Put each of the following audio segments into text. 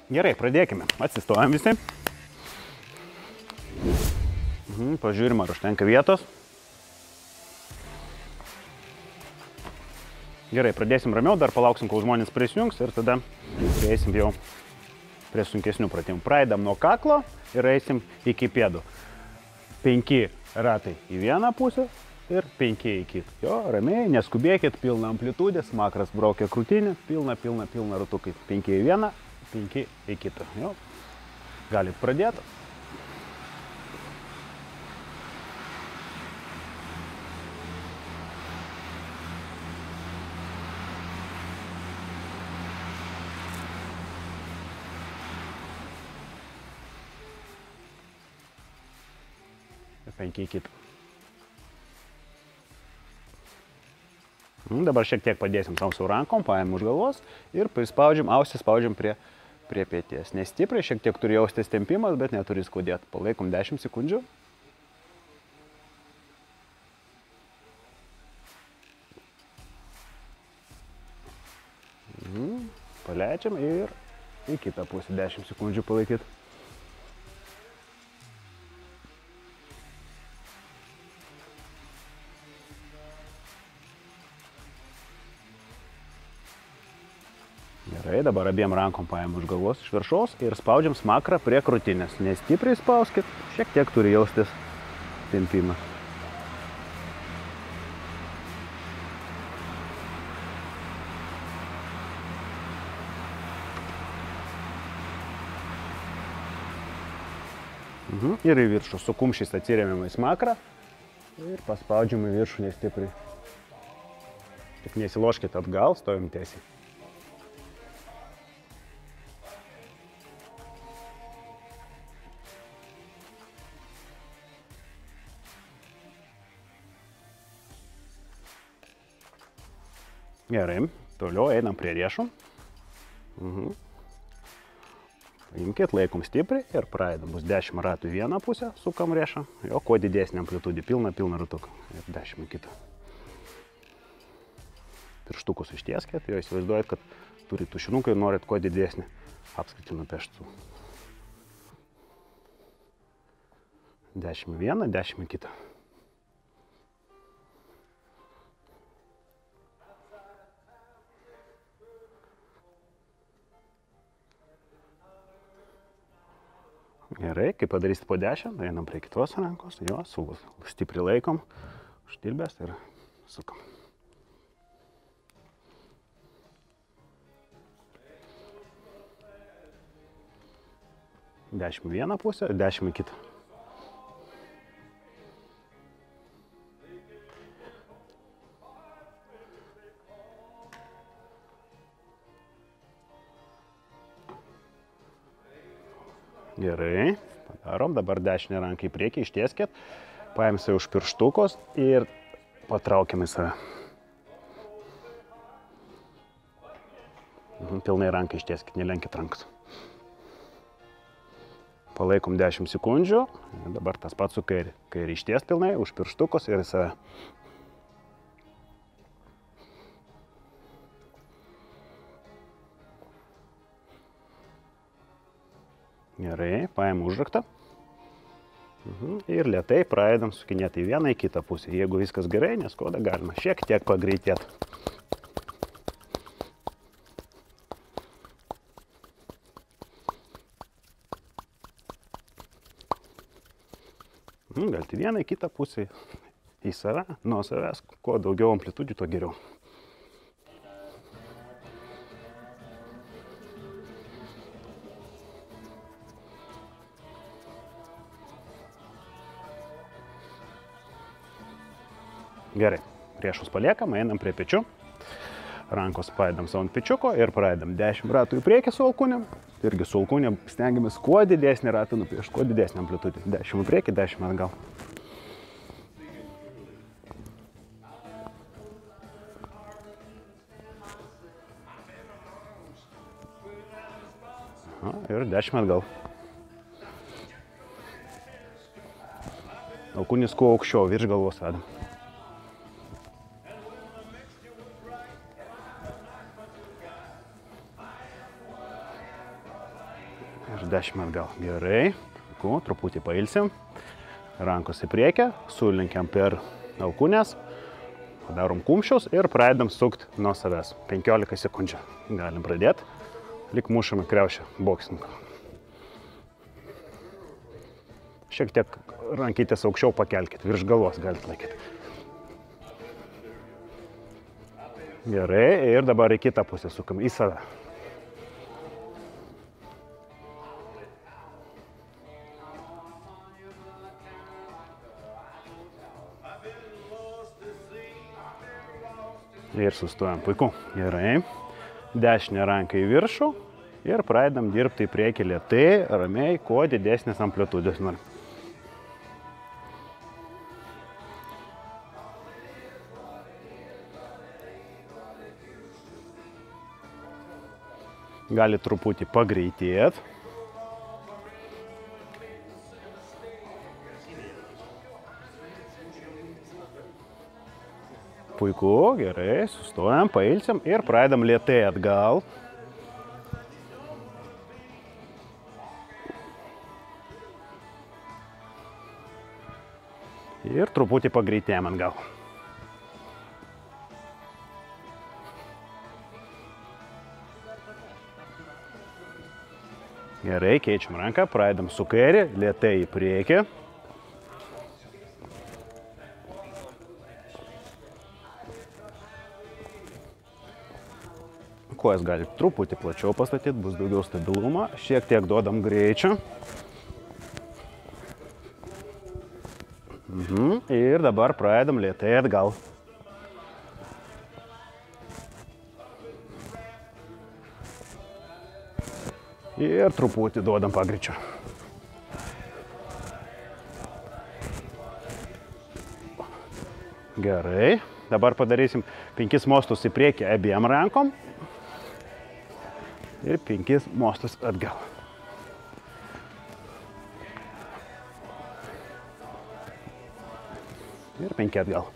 Gerai, pradėkime. Atsistojam visi. Pažiūrim, ar užtenka vietos. Gerai, pradėsim ramiau, dar palauksim, kol žmonės prisijungs ir tada prieisim jau prie sunkesnių pratimų. Pradedam nuo kaklo ir eisim iki pėdų. 5 ratai į vieną pusę ir 5 į kitą. Jo, ramiai, neskubėkit, pilna amplitudė, smakras braukia krūtinį, pilna ratukai. 5 į vieną, 5 į kitą. Jo, galit pradėti. Ir 5 į kitą. Dabar šiek tiek padėsim savo su rankom, paėm už galvos ir prispaudžiam, ausį spaudžiam prie pėties. Nestipriai, šiek tiek turi jaustis tempimas, bet neturi skaudėti. Palaikom 10 sekundžių. Paleidžiam ir į kitą pusę 10 sekundžių palaikyti. Gerai, dabar abiem rankom paėm už galvos iš viršaus ir spaudžiam smakrą prie krūtinės. Nestipriai spauskit, šiek tiek turi jaustis tempimas. Ir į viršų. Su kumščiais atsiremiam į smakrą ir paspaudžiam į viršų nestipriai. Tik nesiloškit atgal, stovim tiesiai. Gerai, toliau einam prie riešų. Paimkit, laikom stipriai ir pradedam. Bus 10 ratų į vieną pusę, sukam riešą, jo kuo didesnė amplitudė, pilna ratuką ir 10 į kitą. Pirštukus ištieskit, jo įsivaizduojat, kad turit tušinuką ir norit kuo didesnį apskritį nupiešti. 10 į vieną, 10 į kitą. Gerai, kai padarysit po 10, einam prie kitos rankos, jo, stipriai laikom, užtilbės ir sukam. 10 į vieną pusę, 10 į kitą. Gerai, padarom, dabar dešinę ranką į priekį, ištieskit, paimsime už pirštukos ir patraukiam į save. Pilnai ranką ištieskit, nelenkit rankas. Palaikom 10 sekundžių, dabar tas pats su kairį. Kairį išties pilnai, už pirštukos ir į save. Gerai, paėm užraktą ir lėtai pradedam sukinėti į vieną, į kitą pusę. Jeigu viskas gerai, neskauda, galima šiek tiek pagreitėti. Galite vieną, į kitą pusę, į save, nuo savęs, kuo daugiau amplitudžių, tuo geriau. Gerai, riešus paliekam, einam prie pečių. Rankos padedam savo ant pečiuko ir pradedam 10 ratų į priekį su alkūnėm. Irgi su alkūnėm stengiamės kuo didesnį ratą nupiešti, kuo didesnį amplitudį. 10 į priekį, 10 atgal. Ir 10 atgal. Alkūnis kuo aukščiau, virš galvos vedam. ir 10 atgal. Gerai. Truputį pailsim. Rankos į priekį, sulinkiam per alkūnės, padarom kumščius ir pradedam sukti nuo savęs. 15 sekundžių galim pradėti. Lyg mušame kriaušę boksininką. Šiek tiek rankytės aukščiau pakelkit, virš galvos galite laikyti. Gerai, ir dabar į kitą pusę sukam, į save. Ir sustojam. Puiku. Gerai. Dešinę ranką į viršų ir pradedam dirbti į priekį lėtai, ramiai, kuo didesnės amplitudės norim. Gali truputį pagreitėti. Puiku, gerai, sustojam, pailsiam ir pradedam lėtai atgal. Ir truputį pagreitėjam atgal. Gerai, keičiam ranką, pradedam su kairė, lėtai į priekį. Kojas gali truputį plačiau pastatyti, bus daugiau stabilumo, šiek tiek duodam greičio. Ir dabar pradedam lėtai atgal. Ir truputį duodam pagreičio. Gerai, dabar padarysim 5 mostus į priekį abiem rankom. Ir 5 mostus atgal. Ir 5 atgal.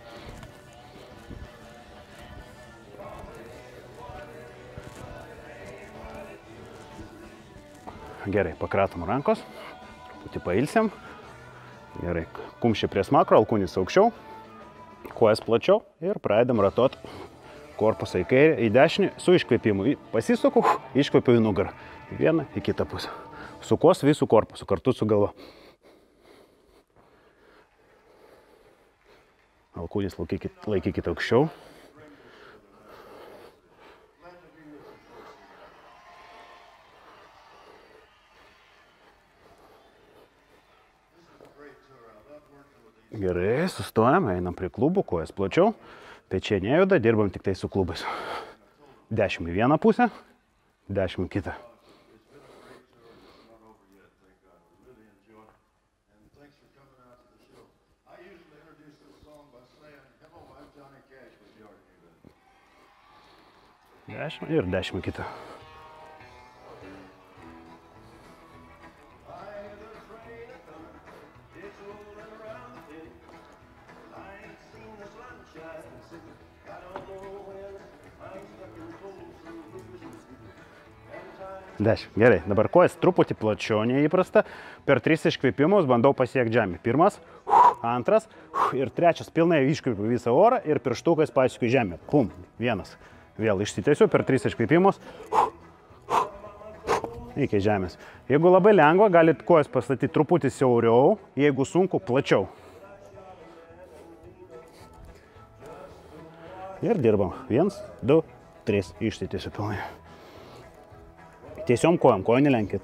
Gerai, pakratom rankos, truputį pailsiam. Gerai, kumščiai prie smakro, alkūnės aukščiau, kojas plačiau ir pradedam ratot korpusą į kairę, į dešinį, su iškvėpimu. Pasisuku, iškvėpiu į nugarą. Į vieną, į kitą pusę. Sukos visų korpusų, kartu su galva. Alkūnės laikykite aukščiau. Gerai, sustojam, einam prie klubų, kojas plačiau. Pečiai nejuda, dirbam tik tai su klubais. 10 į vieną pusę, 10 į kitą. Ir 10 į kitą. Gerai, dabar kojas truputį plačiau neįprasta. Per 3 iškvėpimus bandau pasiekti žemę. Pirmas, antras ir trečias. Pilnai iškvėpiu visą orą ir pirštukais pasiekiu žemę. Pum, vienas. Vėl išsitiesiu per 3 iškvėpimus. Iki žemės. Jeigu labai lengva, galit kojas pastatyti truputį siauriau, jeigu sunku, plačiau. Ir dirbam. 1, 2, 3. Išsitiesiu pilnai. Tiesiom kojom, kojo nelenkit.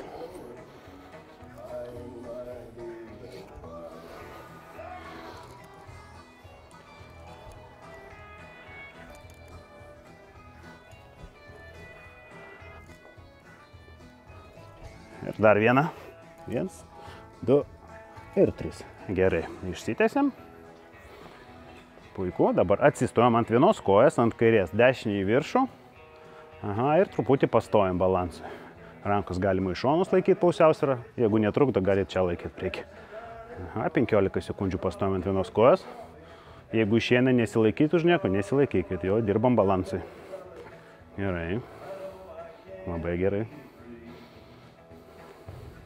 Ir dar vieną. 1, 2 ir 3. Gerai, išsitiesiam. Puiku, dabar atsistojam ant vienos kojas, ant kairės, dešinį į viršų. Aha, ir truputį pastojam balansui. Rankos galima iš šonus laikyti pusiausvyrą, jeigu netrukdo, galite čia laikyti priekį. Aha, 15 sekundžių pastojam ant vienos kojos. Jeigu išeina nesilaikyti už nieko, nesilaikykit, jo dirbam balansui. Gerai, labai gerai.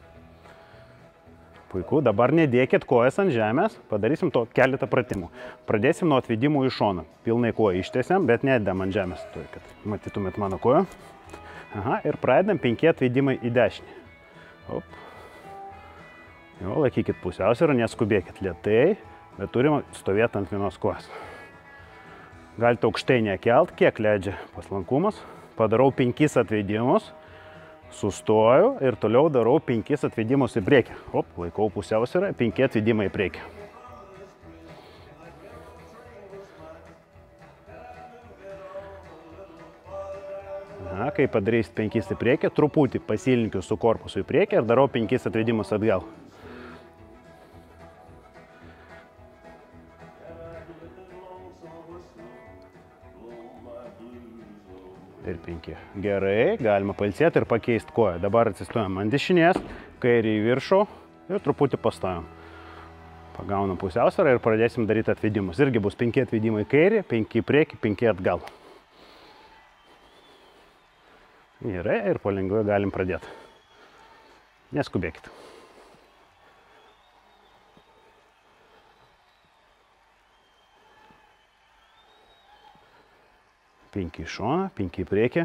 Puiku, dabar nedėkit kojas ant žemės, padarysim to keletą pratimų. Pradėsim nuo atvedimų į šoną. Pilnai koją ištiesiam, bet nedėm ant žemės, kad matytumėt mano koją. Aha, ir pradedam 5 atvedimai į dešinį. Op. Jo, laikykit pusiausvyrą, neskubėkit lėtai, bet turim stovėti ant vienos kojos. Galite aukštai nekelt, kiek leidžia paslankumas. Padarau 5 atvedimus. Sustoju ir toliau darau 5 atvedimus į priekį. Op, laikau pusiausvyrą, 5 atvedimai į priekį. Na, kai padarysit 5 į priekį, truputį pasilinkiu su korpusu į priekį ir darau 5 atvedimus atgal. Ir 5. Gerai, galima pailsėti ir pakeisti koją. Dabar atsistojam ant dešinės, kairį į viršų ir truputį pastojam. Pagaunam pusiausvyrą ir pradėsim daryti atvedimus. Irgi bus 5 atvedimai į kairį, 5 į priekį, 5 atgal. Gerai, ir palengvai galim pradėti. Neskubėkit. 5 į šoną, 5 į priekį.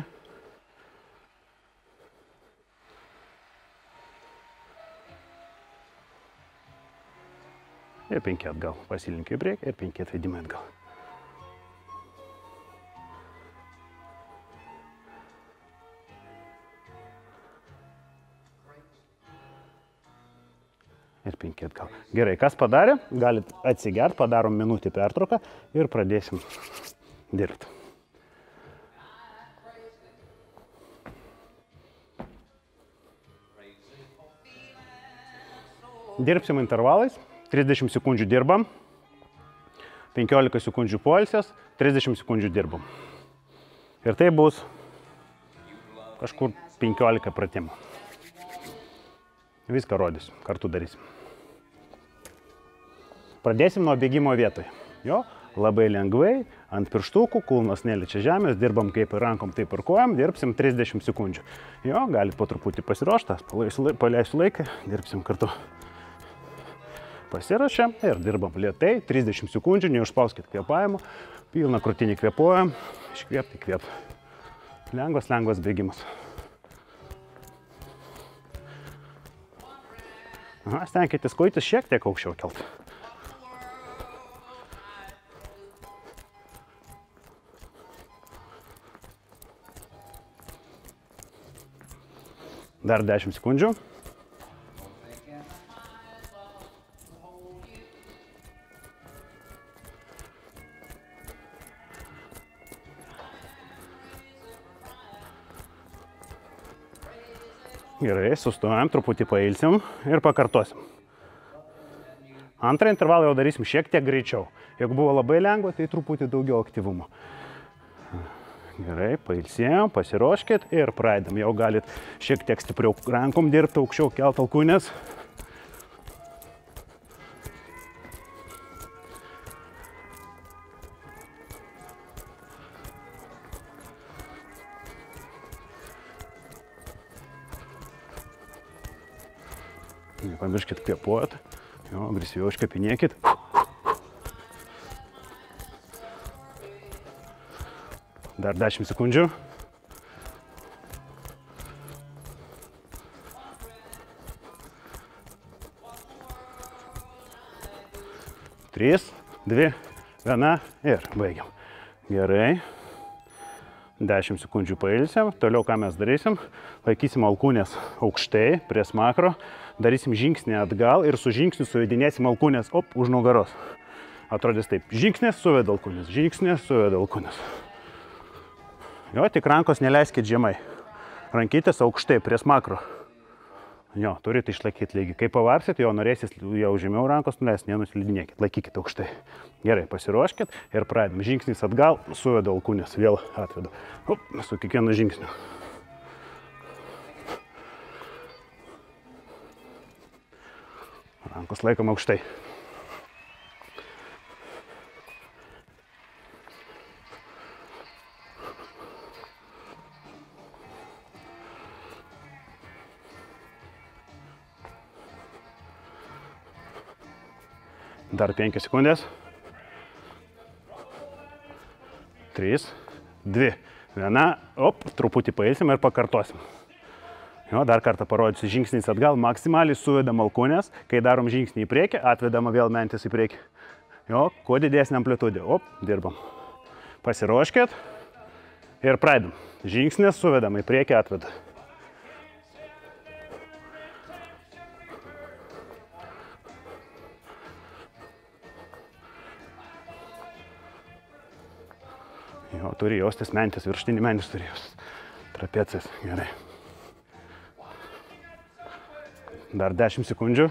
Ir 5 atgal. Pasilinkiu į priekį ir 5 atvedimai atgal. Ir 5 atgal. Gerai, kas padarė? Galit atsigert, padarom minutį pertrauką ir pradėsim dirbti. Dirbsim intervalais, 30 sekundžių dirbam, 15 sekundžių poilsės, 30 sekundžių dirbam. Ir tai bus kažkur 15 pratimų. Viską rodysim, kartu darysim. Pradėsim nuo bėgimo vietoje. Jo, labai lengvai, ant pirštukų, kulnas neliečia žemės, dirbam kaip ir rankom, taip ir kojam, dirbsim 30 sekundžių. Jo, galit po truputį pasiruošti, paleisiu laiką, dirbsim kartu. Pasirašėm ir dirbam lėtai, 30 sekundžių, neužspauskit kvėpavimo, pilną krūtinį kvėpuojam, iškvėpti, įkvėp. Lengvas bėgimas. Aha, stenkitės kojytis šiek tiek aukščiau kelt. Dar 10 sekundžių. Gerai, sustojam, truputį pailsim ir pakartosim. Antrą intervalą jau darysim šiek tiek greičiau. Jeigu buvo labai lengva, tai truputį daugiau aktyvumo. Gerai, pailsėjom, pasiruoškit ir pradedam. Jau galit šiek tiek stipriau rankom dirbti, aukščiau kelt alkūnes. Nepamirškit kvėpuoti, jo, agresyviau iškapinėkit. Dar 10 sekundžių. Trys, 2, 1 ir baigiam. Gerai. 10 sekundžių pailsim. Toliau ką mes darysim? Laikysim alkūnės aukštai prie smakro. Darysim žingsnį atgal ir su žingsniu suvedinėsim alkūnės už nugaros. Atrodys taip. Žingsnės suveda alkūnės. Žingsnės suveda alkūnės. Jo, tik rankos neleiskit žemai. Rankytės aukštai prie smakro. Jo, turite išlaikyti lygiai. Kai pavarsit, jo norėsis jau žemiau rankos nuleis, nenuslidinėkit. Laikykite aukštai. Gerai, pasiruoškit ir pradedam. Žingsnis atgal, suvedu alkūnės, vėl atvedu. Su kiekvienu žingsniu. Rankos laikom aukštai. Dar 5 sekundės. 3, 2, 1. Op, truputį pailsim ir pakartosim. Jo, dar kartą parodysiu žingsniais atgal. Maksimaliai suvedam alkūnės. Kai darom žingsnį į priekį, atvedama vėl mentis į priekį. Jo, kuo didesnė amplitudė. Op, dirbam. Pasiruoškit. Ir pradedam. Žingsnės suvedam į priekį, atveda. Jo, turi jaustis mentis, viršutinį mentis turi jaustis. Trapecijas, gerai. Dar 10 sekundžių.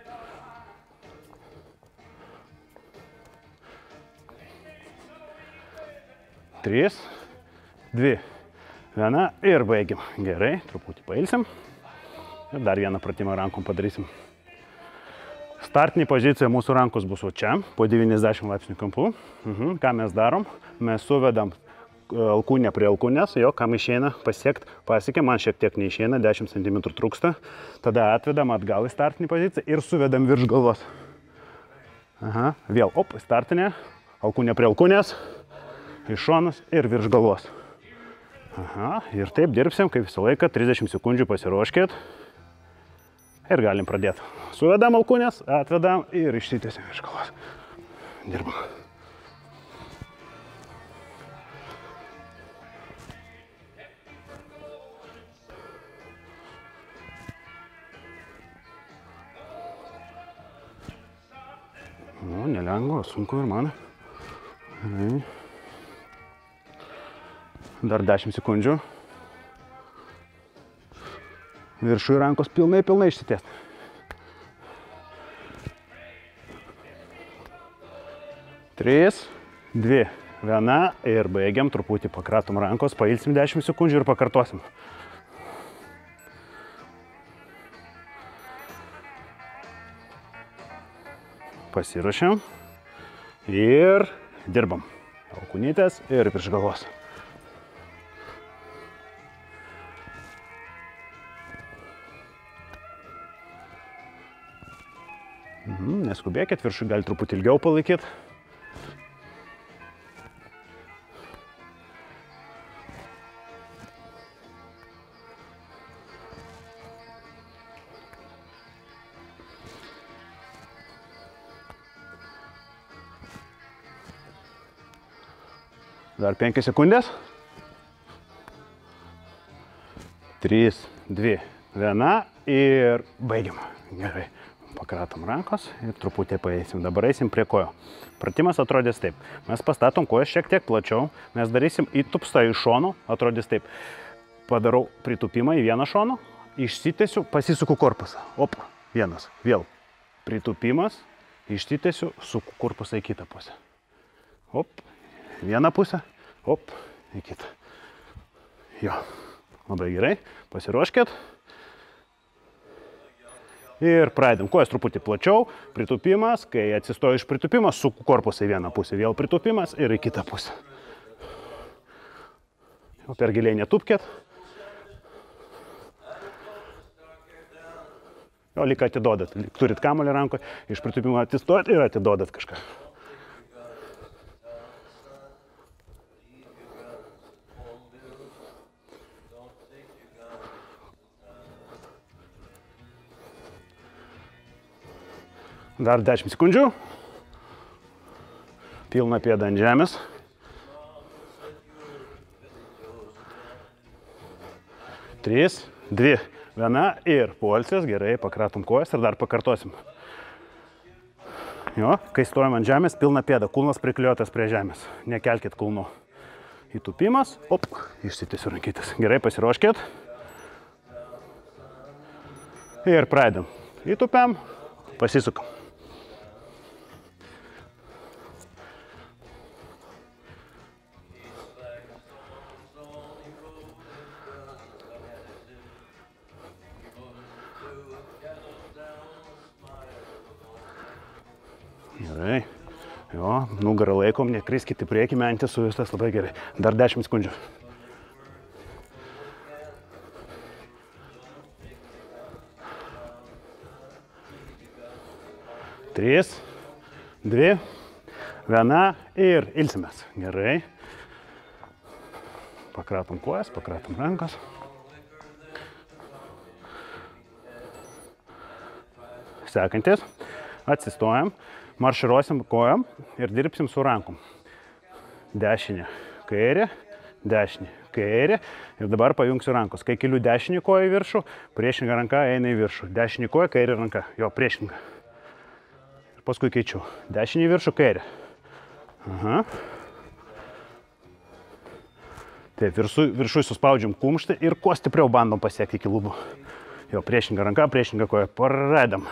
3, 2, 1 ir baigiam. Gerai, truputį pailsim. Ir dar vieną pratimą rankom padarysim. Startinė pozicija mūsų rankos bus čia, po 90 laipsnių kampu. Ką mes darom? Mes suvedam alkūnę prie alkūnės, jo, kam išeina pasiekti, pasiekė, man šiek tiek neišeina, 10 cm trūksta. Tada atvedam atgal į startinį poziciją ir suvedam virš galvos. Vėl, op, startinė, alkūnė prie alkūnės, iš šonus ir virš galvos. Ir taip dirbsim, kaip visą laiką, 30 sekundžių pasiruoškit. Ir galim pradėti. Suvedam alkūnės, atvedam ir išsitiesim virš galvos. Dirbam. Nu, nelengva, sunku ir man. Dar 10 sekundžių. Viršui rankos pilnai išsitiest. 3, 2, 1 ir baigiam, truputį pakratom rankos, pailsim 10 sekundžių ir pakartosim. Pasiruošiam ir dirbam. Alkūnytės ir virš galvos. Neskubėkit, viršų gali truputį ilgiau palaikyti. Dar 5 sekundės. 3, 2, 1 ir baigiam. Gerai. Pakratom rankos ir truputį paeisim. Dabar eisim prie kojo. Pratimas atrodys taip. Mes pastatom kojas šiek tiek plačiau. Mes darysim įtupstą iš šono. Atrodys taip. Padarau pritupimą į vieną šoną. Išsitiesiu, pasisuku korpusą. Op, vienas. Vėl. Pritupimas. Išsitiesiu, suku korpusą į kitą pusę. Op. Vieną pusę. Op. Į kitą. Jo. Labai gerai. Pasiruoškit. Ir pradedam. Kojas truputį plačiau, pritupimas, kai atsistoju iš pritupimas, suku korpusą į vieną pusę, vėl pritupimas ir į kitą pusę. Per giliai netupkit. Jo, lyg atiduodat, turit kamuolį rankoje, iš pritupimo atsistojat ir atiduodat kažką. Dar 10 sekundžių. Pilna pėda ant žemės. 3, 2, 1 ir poilsis. Gerai, pakratom kojas ir dar pakartosim. Jo, kai stojam ant žemės, pilna pėda, kulnas prikliuotas prie žemės. Nekelkit kulno. Įtupimas, op, išsitiesiu rankytis. Gerai, pasiruoškit. Ir pradedam. Įtupiam, pasisukam. Gerai. Jo, nugarą laikom, nekriskit į priekį, mentis su visas labai gerai. Dar 10 sekundžių. 3, 2, 1 ir ilsimės. Gerai. Pakratom kojas, pakratom rankas. Sekantis. Atsistojam, marširuosim kojom ir dirbsim su rankom. Dešinė, kairė, dešinė, kairė. Ir dabar pajungsiu rankos. Kai keliu dešinį koją į viršų, priešinga ranka eina į viršų. Dešinį koją, kairė ranka. Jo, priešinga. Ir paskui keičiu. Dešinį į viršų, kairė. Aha. Taip, viršui suspaudžiam kumštį ir kuo stipriau bandom pasiekti iki lubų. Jo, priešinga ranka, priešinga koja. Pradedam.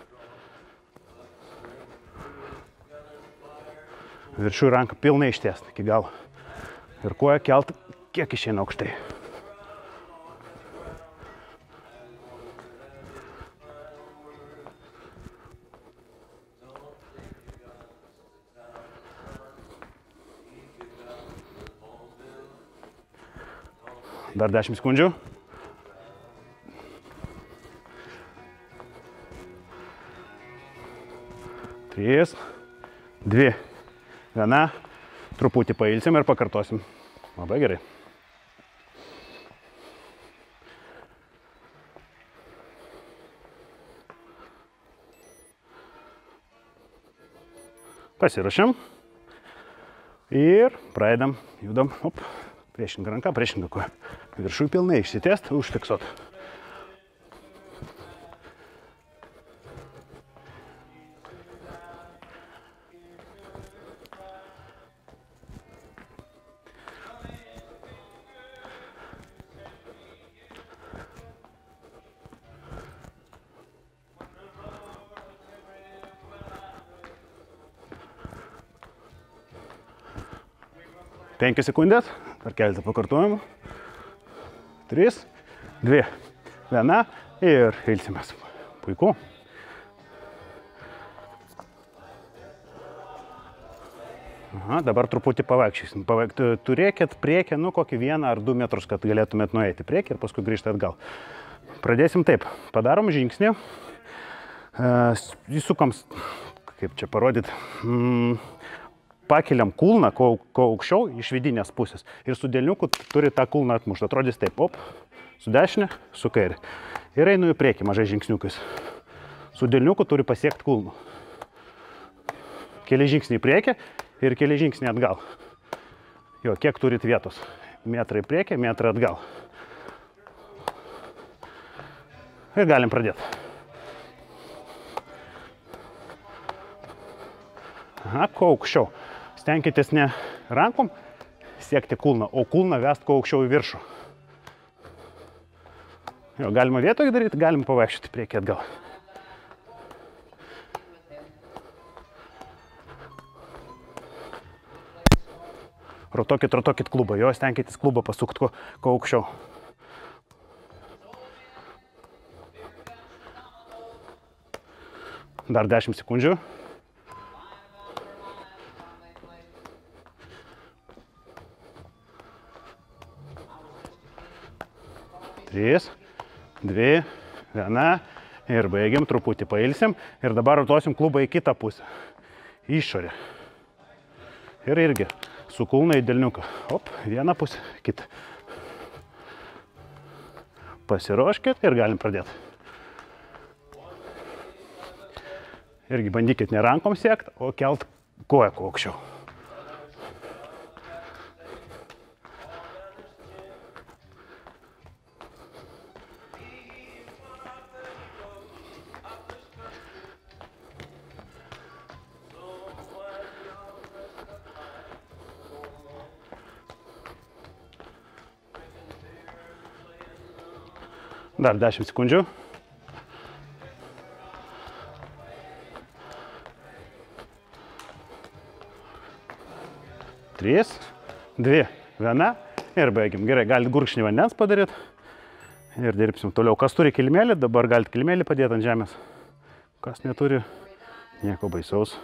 Viršui ranką pilnai ištiest iki galo. Ir koja kelt, kiek išeina aukštai. Dar 10 sekundžių. 3, 2, 1. Truputį pailsim ir pakartosim. Labai gerai. Pasiruošiam. Ir pradedam, judam. Op. Priešinga ranka, priešinga koja. Viršui pilnai išsitiest, užfiksuot. Penkias sekundės, dar keletą pakartojimų. 3, 2, 1 ir ilsimės. Puiku. Aha, dabar truputį pavaikščiosim. Turėkit priekį, kokį 1 ar 2 metrus, kad galėtumėt nueiti priekį ir paskui grįžti atgal. Pradėsim taip. Padarom žingsnį. Įsukam, kaip čia parodyti, pakeliam kulną, kuo aukščiau iš vidinės pusės. Ir su delniuku turi tą kulną atmušti. Atrodys taip, op, su dešinė, su kairė. Ir einu į priekį mažai žingsniukais. Su delniuku turi pasiekti kulną. Keli žingsniai į priekį ir keli žingsniai atgal. Jo, kiek turit vietos. Metrą į priekį, metrą atgal. Ir galim pradėti. Aha, kuo aukščiau. Stenkitės ne rankom siekti kulną, o kulną vest kuo aukščiau į viršų. Jo, galima vietoje daryti, galima pavaikščioti priekį atgal. Rotokit klubą, jo, stenkitės klubą pasukti kuo aukščiau. Dar 10 sekundžių. 3, 2, 1 ir baigiam, truputį pailsim ir dabar rotuosim klubą į kitą pusę, išorę. Ir irgi su kulna į delniuką. Op, vieną pusę, kitą. Pasiruoškit ir galim pradėti. Irgi bandykit ne rankom siekti, o kelt koją kuo aukščiau. Dar 10 sekundžių. 3, 2, 1 ir baigiam. Gerai, galite gurkšnį vandens padaryti ir dirbsim toliau. Kas turi kilimėlį, dabar galite kilimėlį padėti ant žemės. Kas neturi, nieko baisaus.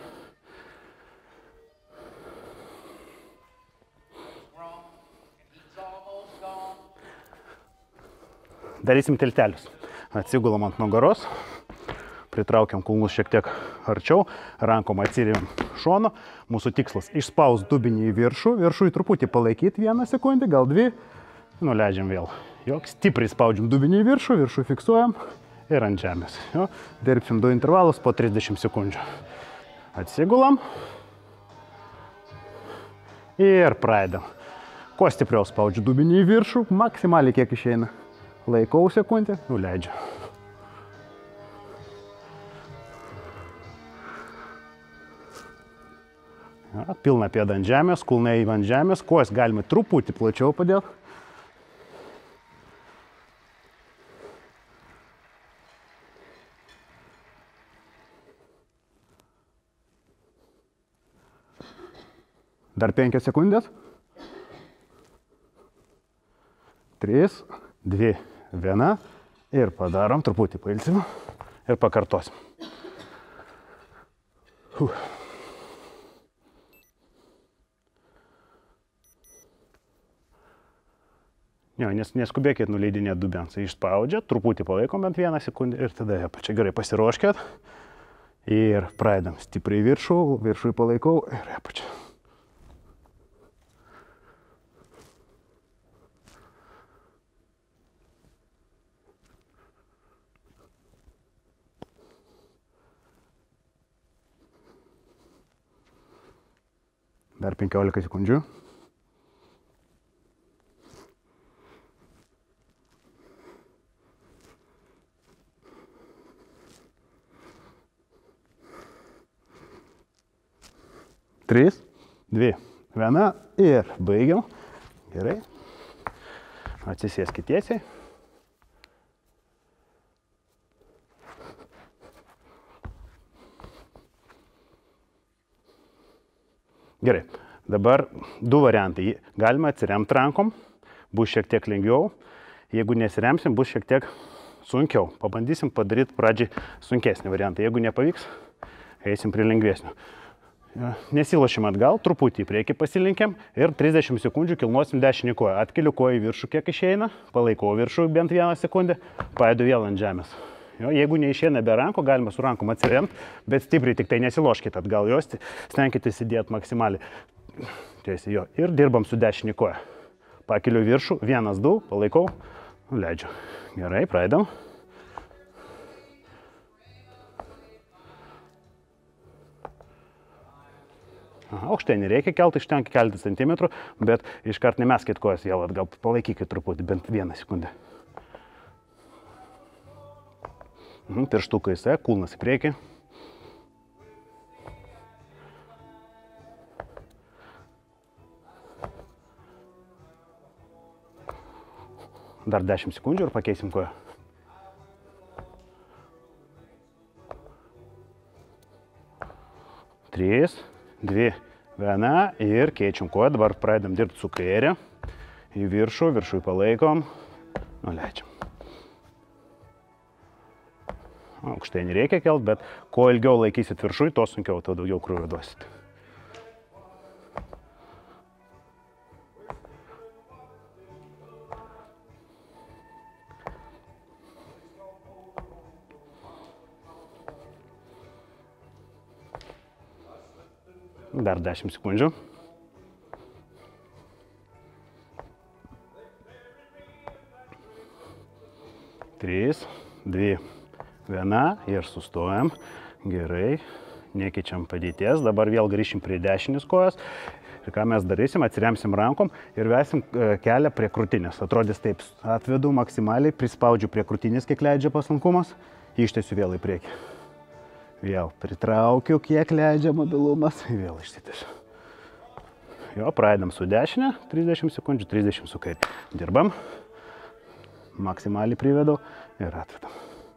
Darysim tiltelius. Atsigulam ant nugaros, pritraukiam kulnus šiek tiek arčiau, rankom atsirėm šono. Mūsų tikslas išspaus dubinį į viršų, viršui truputį palaikyti 1 sekundę, gal 2, nuleidžiam vėl. Jo, stipriai spaudžiam dubinį į viršų, viršų fiksuojam ir ant žemės. Jo, dirbsim 2 intervalus po 30 sekundžių. Atsigulam ir pradedam. Kuo stipriau spaudžiu dubinį į viršų, maksimaliai kiek išeina. Laikau sekundę, nuleidžiu. Ja, pilna pėda ant žemės, kulnai ant žemės, kojas galime truputį plačiau padėti. Dar 5 sekundės. 3, 2, 1 ir padarom, truputį pailsim ir pakartosim. Jo, neskubėkit nuleidinėti dubens, išspaudžiat, truputį palaikom bent 1 sekundę ir tada apačia gerai pasiruoškit ir pradedam stipriai viršui palaikau ir apačia. Dar 15 sekundžių. Trys, 2, 1 ir baigiam. Gerai. Atsisėskit tiesiai. Gerai, dabar 2 variantai. Galima atsiremti rankom, bus šiek tiek lengviau. Jeigu nesiremsim, bus šiek tiek sunkiau. Pabandysim padaryti pradžiai sunkesnį variantą. Jeigu nepavyks, eisim prie lengvesnio. Nesilošim atgal, truputį į priekį pasilinkiam ir 30 sekundžių kilnosim dešinį koją. Atkeliu koją į viršų, kiek išeina, palaikau viršų bent 1 sekundę, paėdu vėl ant žemės. Jo, jeigu neišeina be ranko, galima su rankom atsiremti, bet stipriai tik tai nesiloškit atgal, jos stenkitės įdėti maksimaliai. Tiesiai jo. Ir dirbam su dešinį koją. Pakeliu viršų, 1, 2, palaikau, nuleidžiu. Gerai, pradedam. Aukštai nereikia kelti, ištenka kelti centimetrų, bet iškart nemeskit kojas vėl atgal, palaikykit truputį, bent 1 sekundę. Pirštukai į kulnas į priekį. Dar 10 sekundžių ir pakeisim koją. Trys, 2, 1 ir keičiam koją. Dabar pradedam dirbti su kairė. Į viršų, viršui palaikom, nuleidžiam. Aukštai nereikia kelt, bet kuo ilgiau laikysit viršui, to sunkiau, to daugiau krūvio duosit. Dar 10 sekundžių. 3, 2, 1 ir sustojam. Gerai, nekeičiam padėties. Dabar vėl grįšim prie dešinės kojos. Ir ką mes darysim, atsiremsim rankom ir vesim kelią prie krūtinės. Atrodys taip, atvedu maksimaliai, prispaudžiu prie krūtinės, kiek leidžia paslankumas, ištiesiu vėl į priekį. Vėl pritraukiu, kiek leidžia mobilumas, vėl ištesiu. Jo, pradedam su dešinė, 30 sekundžių, 30 su kairė. Dirbam, maksimaliai privedau ir atvedam.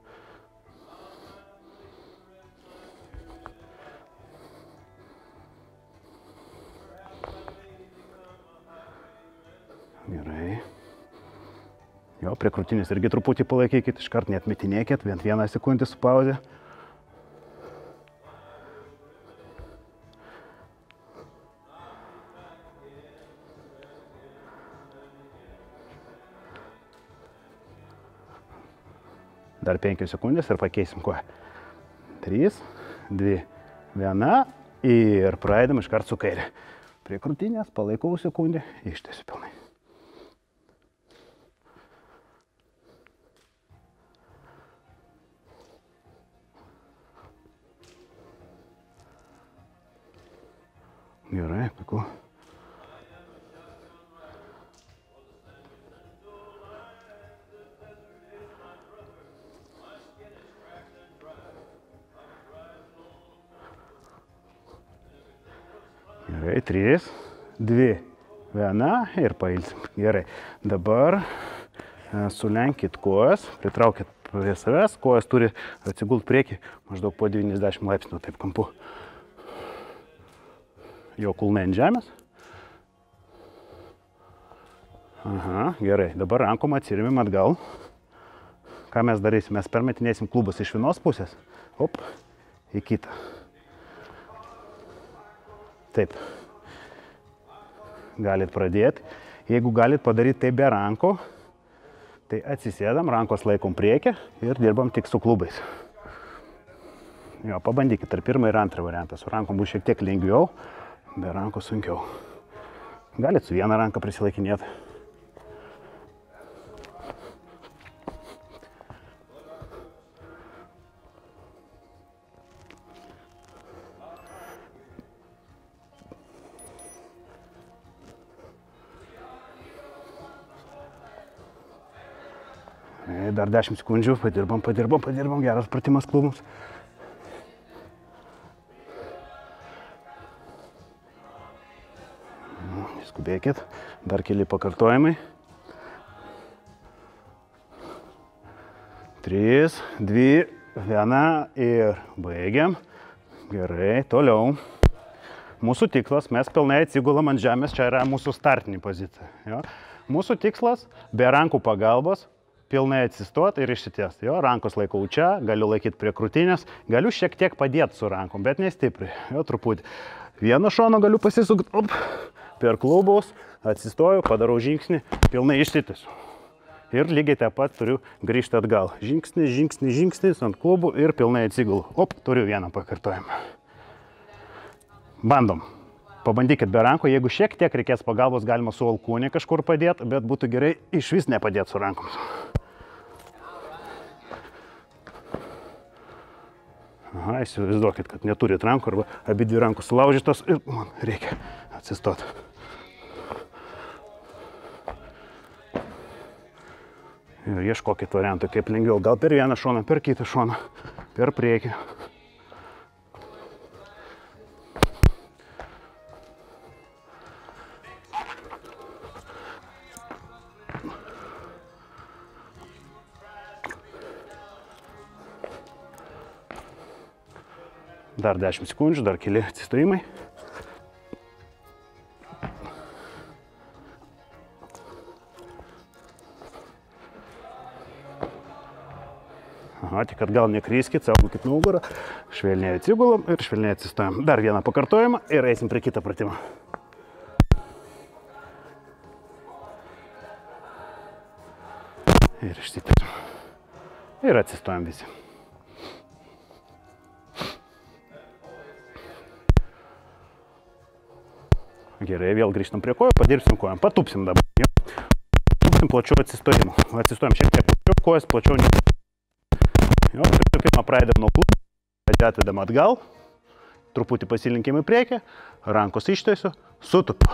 Gerai. Jo, prie krūtinės irgi truputį palaikykit, iškart neatmetinėkit, bent 1 sekundę su pauze. Dar 5 sekundės ir pakeisim koją. 3, 2, 1 ir pradedam iškart su kairė. Prie krūtinės, palaikau sekundę, ištiesiu pilnai. Gerai, puiku. Gerai, 3, 2, 1 ir pailsim. Gerai, dabar sulenkit kojas, pritraukit prie savęs, kojas turi atsigult priekį maždaug po 90 laipsnių, taip kampu. Jo kulnai ant žemės. Aha, gerai, dabar rankom atsirėmėm atgal. Ką mes darysim? Mes permetinėsim klubus iš vienos pusės, op, į kitą. Taip. Galit pradėti. Jeigu galit padaryti tai be rankų, tai atsisėdam, rankos laikom priekį ir dirbam tik su klubais. Jo, pabandykit ar pirmą ir antrą variantą. Su rankom bus šiek tiek lengviau, be rankų sunkiau. Galit su viena ranka prisilaikinėti. Dar 10 sekundžių, padirbam, geras pratimas klubams. Skubėkit, dar keli pakartojimai. 3, 2, 1 ir baigiam. Gerai, toliau. Mūsų tikslas, mes pilnai atsigulam ant žemės, čia yra mūsų startinė pozicija. Jo? Mūsų tikslas, be rankų pagalbos, pilnai atsistot ir išsitiest. Jo, rankos laikau čia, galiu laikyti prie krūtinės, galiu šiek tiek padėti su rankom, bet nestipriai, jo, truputį. Vieno šono galiu pasisukti, per klubus, atsistoju, padarau žingsnį, pilnai išsitiesiu. Ir lygiai taip pat turiu grįžti atgal. Žingsnis ant klubų ir pilnai atsigulu. Turiu vieną pakartojimą. Bandom. Pabandykit be rankų, jeigu šiek tiek reikės pagalbos, galima su alkūnė kažkur padėti, bet būtų gerai iš vis nepadėti su rankoms. Aha, įsivaizduokit, kad neturit rankų arba abi dvi rankų sulaužytos ir man reikia atsistoti. Ir ieškokit variantų, kaip lengviau. Gal per vieną šoną, per kitą šoną, per priekį. Dar 10 sekundžių, dar keli atsistojimai. Aha, tik atgal nekryskit, saugokit nugarą. Švelniai atsigulam ir švelniai atsistojam. Dar vieną pakartojimą ir eisim prie kitą pratimą. Ir išsitiesiam. Ir atsistojam visi. Gerai, vėl grįžtam prie kojų, padirbsim kojom, patupsim dabar. Patupsim plačiau atsistojimu. Atsistojam šiek tiek plačiau, kojas plačiau. Pirmą pradedam nuo klubų, atidedam atgal, truputį pasilinkim į priekį, rankos ištiesiu, sutupiu.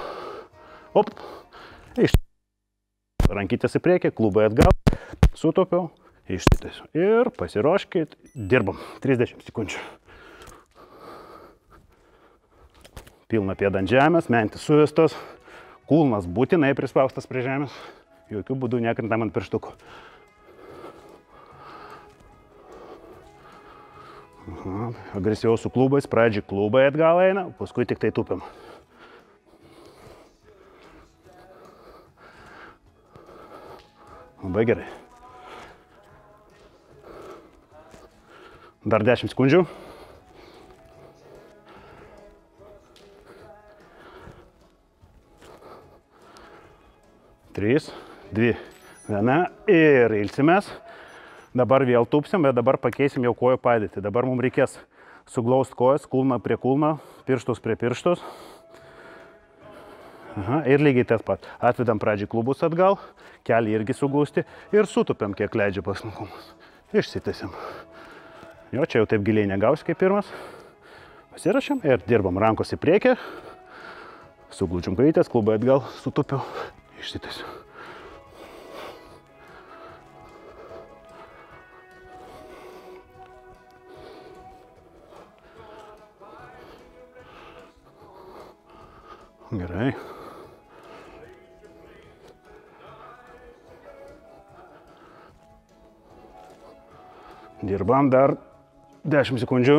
Ištiesiu. Rankytės į priekį, klubai atgal, sutupiu, ištiesiu. Ir pasiruoškit, dirbam 30 sekundžių. Pilna pėda ant žemės, mentis suvestos, kulnas būtinai prispaustas prie žemės, jokių būdų nekrintam ant pirštukų. Agresyviau su klubais, pradžiai klubai atgal eina, paskui tik tai tupiam. Labai gerai. Dar 10 sekundžių. 3, 2, 1 ir ilsimės. Dabar vėl tupsim, bet dabar pakeisim jau kojų padėtį. Dabar mums reikės suglaust kojas, kulną prie kulno, pirštus prie pirštus. Aha, ir lygiai tas pat. Atvedam pradžiai klubus atgal, kelį irgi suglausti ir sutupiam, kiek leidžia paslankumas. Išsitęsiam. Jo, čia jau taip giliai negausi kaip pirmas. Pasirašėm ir dirbam rankos į priekį. Suglūdžiam kojytės, klubai atgal, sutupiu, išsitęsiu. Gerai. Dirbam dar 10 sekundžių.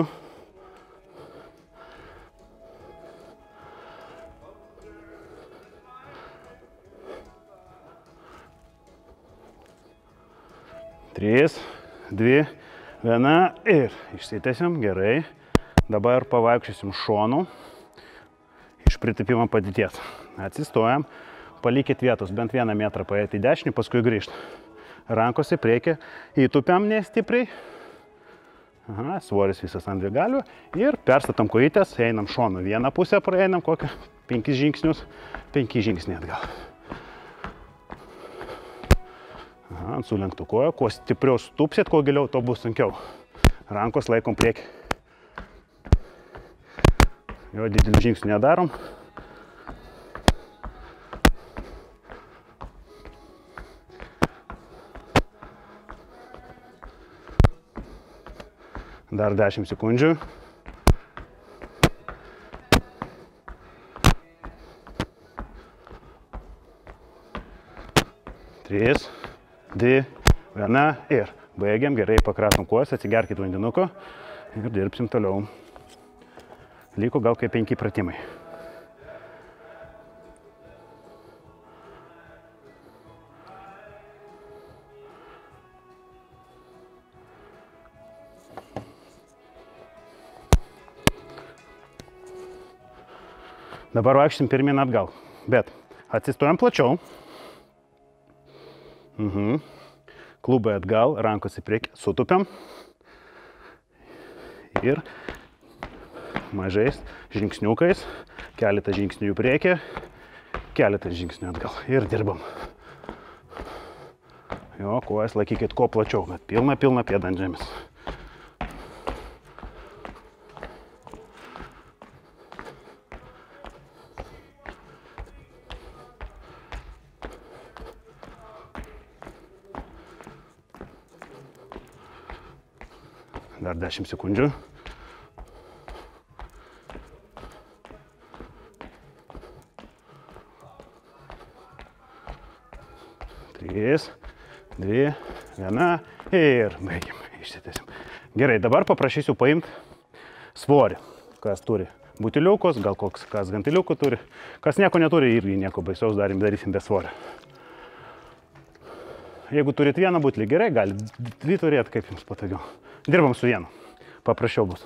Trys, dvi, viena ir išsitęsiam. Gerai. Dabar pavaikščiosim šonu iš pritūpimo padėties. Atsistojam, palikit vietos, bent 1 metrą paėti į dešinį, paskui grįžt. Rankos į priekį, įtupiam nestipriai. Aha, svoris visas ant dvigalių ir perstatom kojytės, einam šonu. Vieną pusę praeinam, kokią 5 žingsnius, 5 žingsniai atgal. Aha, ant sulenktų kojų, kuo stipriau stupsit, kuo giliau, to bus sunkiau. Rankos laikom priekį. Jo, didelių žingsnių nedarom. Dar 10 sekundžių. Trys, dvi, viena ir baigiam. Gerai pakratom kojas, atsigerkit vandenuko ir dirbsim toliau. Liko gal kaip 5 pratimai. Dabar vaikštim pirmin atgal, bet atsistojam plačiau. Klubai atgal, rankos į priekį, sutupiam. Ir mažais žingsniukais, keletą žingsnių į priekį, keletą žingsnių atgal. Ir dirbam. Jo, kojas laikykit kuo plačiau, bet pilna pėda ant žemės. Dar 10 sekundžių. Trys, dvi, viena ir baigiam. Išsitęsim. Gerai, dabar paprašysiu paimti svorį. Kas turi butiliukus, gal kas gantiliukų turi. Kas nieko neturi, irgi nieko baisaus darysim be svorio. Jeigu turit vieną butelį, gerai, gali 2 turėti, kaip jums patogiau. Dirbam su vienu. Paprasčiau bus.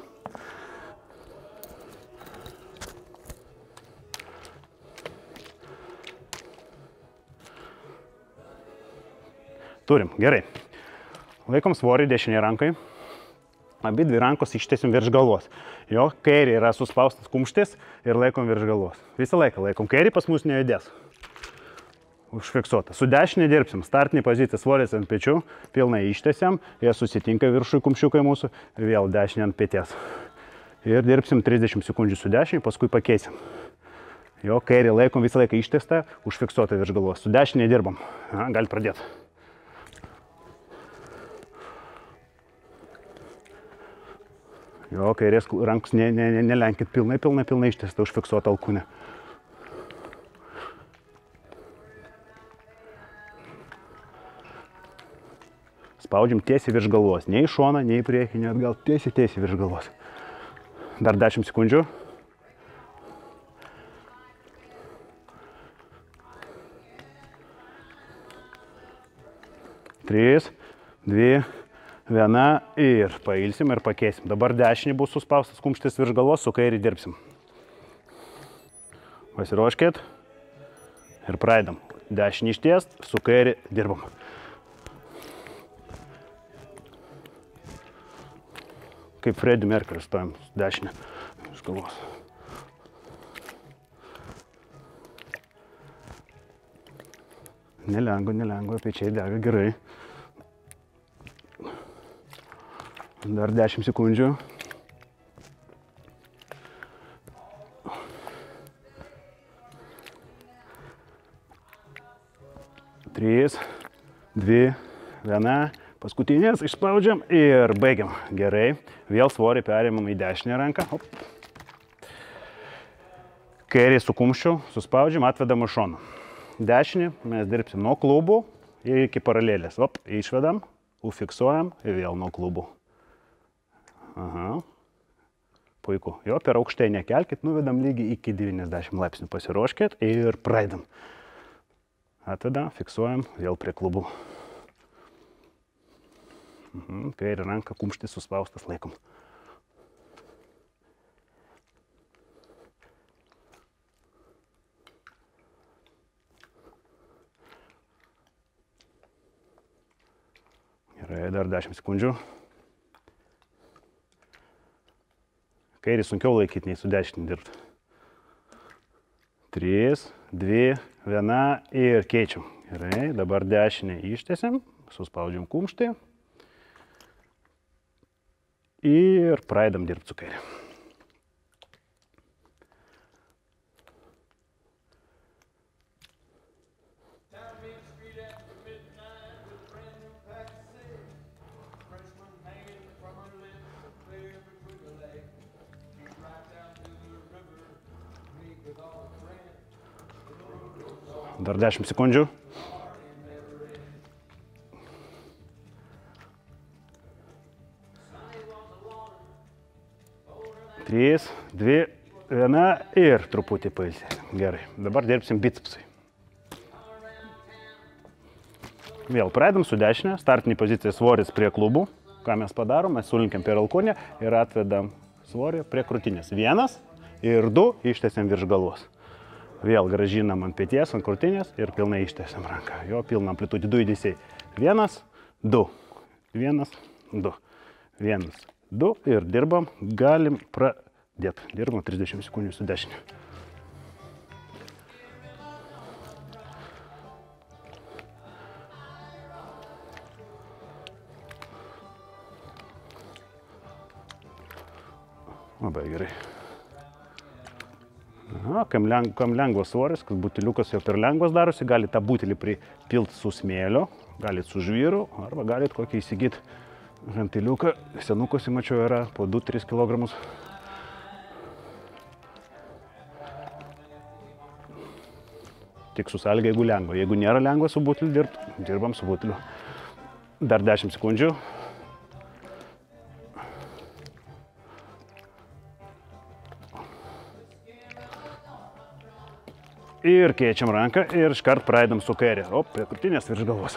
Turim. Gerai. Laikom svorį dešinėje rankai. Abi 2 rankos ištiesim virš galvos. Jo, kairė yra suspaustas kumštis ir laikom virš galvos. Visą laiką laikom. Kairė pas mus nejudės. Užfiksuota. Su dešinė dirbsim. Startinė pozicija, svoris ant pečių, pilnai ištiesiam, jie susitinka viršui kumščiukai mūsų, vėl dešinė ant peties. Ir dirbsim 30 sekundžių su dešinė, paskui pakeisim. Jo, kairė laikom visą laiką ištiestą, užfiksuota virš galvos. Su dešinė dirbam. Gali pradėti. Jo, kairės rankus nelenkit pilnai ištiestą, užfiksuota alkūnė. Spaudžiam tiesiai virš galvos. Nei į šoną, nei į priekį, nei atgal. Tiesiai virš galvos. Dar 10 sekundžių. Trys, dvi, viena ir pailsim ir pakeisim. Dabar dešinį bus suspaustas kumštis virš galvos, su kairį dirbsim. Pasiruoškit. Ir pradedam. Dešinį ištiest, su kairį dirbam. kaip Freddie Mercury stojam dešinę iš galvos. Nelengva, pečiai dega gerai. Dar 10 sekundžių. Trys, 2, 1. Paskutinės išspaudžiam ir baigiam. Gerai. Vėl svorį perimam į dešinę ranką. Op. Kairį su kumščiu suspaudžiam, atvedam į šoną. Dešinį mes dirbsim nuo klubų iki paralelės. Op, išvedam, ufiksuojam ir vėl nuo klubų. Aha. Puiku. Jo, per aukštai nekelkit, nuvedam lygiai iki 90 laipsnių. Pasiruoškit ir praeidam. Atvedam, fiksuojam, vėl prie klubų. Kairį ranką, kumštis suspaustas, laikom. Gerai, dar 10 sekundžių. Kairį sunkiau laikyti, nei su dešinį dirbti. 3, 2, 1 ir keičiam. Gerai, dabar dešinę ištiesiam, suspaudžiam kumštį ir praeidam dirbti su kairė. Dar 10 sekundžių. Trys, 2, 1 ir truputį pailsėsim. Gerai, dabar dirbsim bicepsai. Vėl praeidam su dešinė, startinė pozicija svoris prie klubų. Ką mes padarom, mes sulinkiam per alkūnę ir atvedam svorį prie krūtinės. 1 ir 2 ištiesiam virš galvos. Vėl grąžinam ant pėties, ant krūtinės ir pilnai ištiesiam ranką. Jo, pilna amplitudė, 2 judesiai. 1, 2, 1, 2, 1, 2 ir dirbam, galim pradėti. Dirbam 30 sekundžių su dešinė. Labai gerai. Kam lengvas svoris, kad buteliukas jau per lengvas darosi, galite tą butelį pripilti su smėlio, galite su žvyru, arba galite kokį įsigyti žantiliuką. Senukuose, mačiau, yra po 2-3 kg. Tik su sąlyga, jeigu lengva. Jeigu nėra lengva su buteliu dirbti, dirbam su buteliu. Dar 10 sekundžių. Ir keičiam ranką ir iškart praeidam su kairė. O, prie krūtinės virš galvos.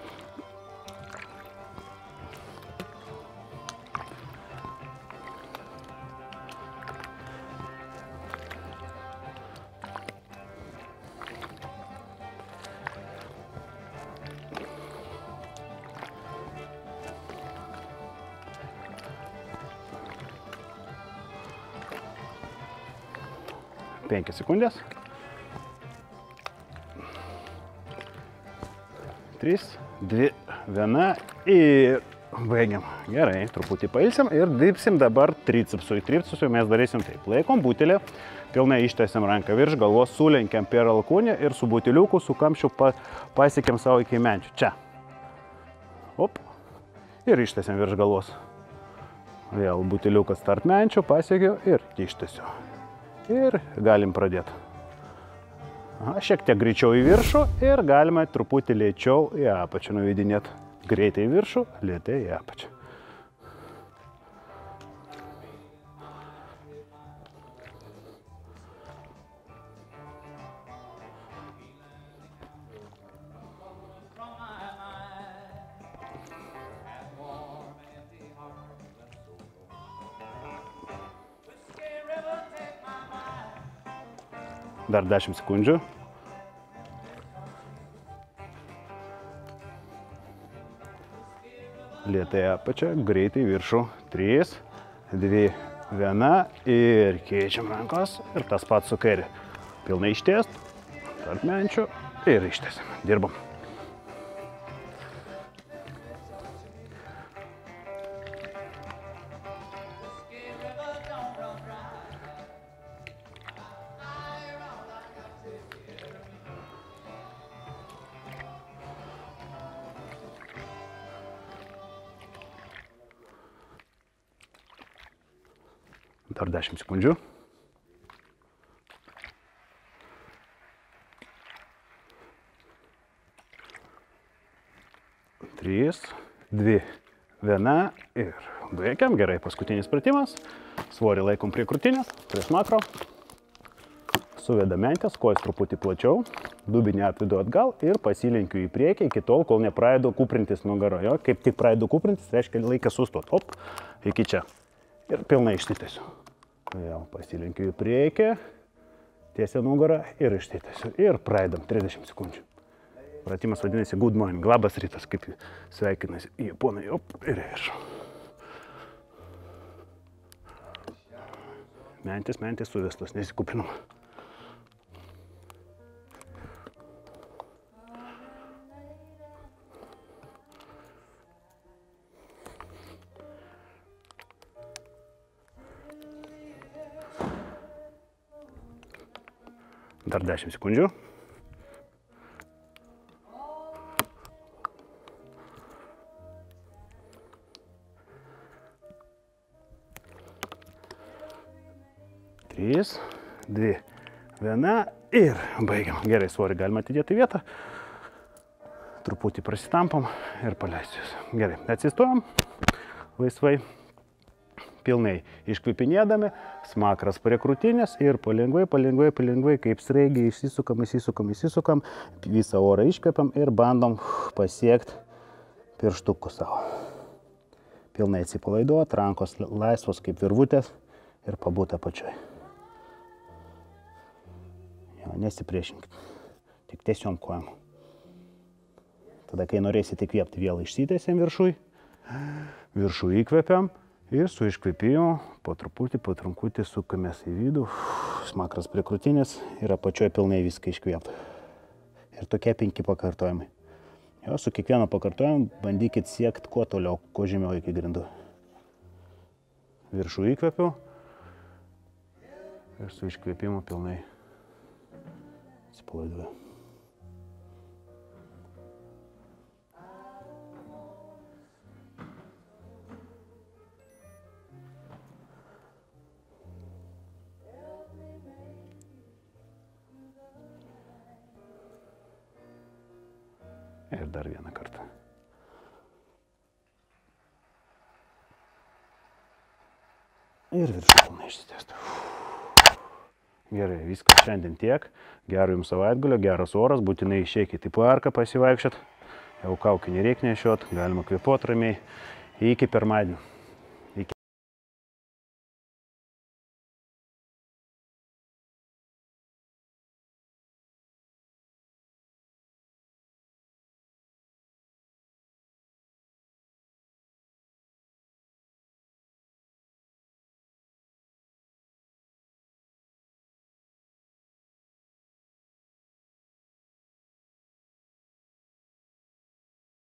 Penkias sekundės. 3, 2, 1 ir baigiam. Gerai, truputį pailsim ir dirbsim dabar tricepsui. Tricepsui mes darysim taip. Laikom butelį, pilnai ištiesiam ranką virš galvos, sulenkiam per alkūnę ir su buteliuku, su kamščiu pasiekiam savo iki menčių. Čia. Op. Ir ištiesiam virš galvos. Vėl buteliukas tarp menčių, pasiekiu ir ištiesiu. Ir galim pradėti. Šiek tiek greičiau į viršų ir galima truputį lėčiau į apačią nuvedinėti. Greitai į viršų, lėtai į apačią. Dar 10 sekundžių. Lėtai apačią, greitai viršų. 3, 2, 1 ir keičiam rankos ir tas pats su kairė. Pilnai ištiest, tarp menčių ir ištiesim. Dirbam. Dar 10 sekundžių. Trys, 2, 1 ir baigiam. Gerai, paskutinis pratimas. Svorį laikom prie krūtinės, prie smakro. Suvedam mentės, kojas truputį plačiau. Dubinį atvedu atgal ir pasilenkiu į priekį iki tol, kol nepradedu kuprintis nugarą. Jo, kaip tik pradedu kuprintis, reiškia laiką sustot. Hop, iki čia. Ir pilnai ištitėsiu. Vėl pasilenkiu į priekį, tiesia nugarą ir ištitėsiu. Ir pradedam 30 sekundžių. Pratimas vadinasi good morning, labas rytas, kaip sveikinasi japonai, op, ir viršų. Mentės suvestos, nesikupinam. Dar 10 sekundžių. Trys, 2, 1 ir baigiam. Gerai, svorį galima atidėti į vietą. Truputį prasitampam ir paleisiu jūs. Gerai, atsistojam laisvai. Pilnai iškvipinėdami, smakras prie krūtinės ir palengvai, kaip sraigiai įsisukam, visą orą iškvepiam ir bandom pasiekti pirštukus savo. Pilnai atsipalaiduot, rankos laisvos kaip virvutės ir pabūt apačioj. Nesipriešinkit, tik tiesiom kojom. Tada, kai norėsite įkvėpti, vėl išsitęsiam viršų įkvepiam. Ir su iškvėpimu po trumputį sukamės į vidų, smakras prie krūtinės ir apačioje pilnai viską iškvėpti. Ir tokie 5 pakartojimai. Jo, su kiekvieno pakartojimu bandykit siekti kuo toliau, kuo žemiau iki grindų. Viršų įkvėpiu ir su iškvėpimu pilnai atsipalaiduoju. Ir dar vieną kartą. Ir viršų pilnai išsitęsti. Gerai, viskas šiandien tiek. Gero jums savaitgalio, geras oras, būtinai išeikite į parką pasivaikščiot. Jau kaukių nereikia nešiot, galima kvėpuot ramiai. Iki pirmadienio.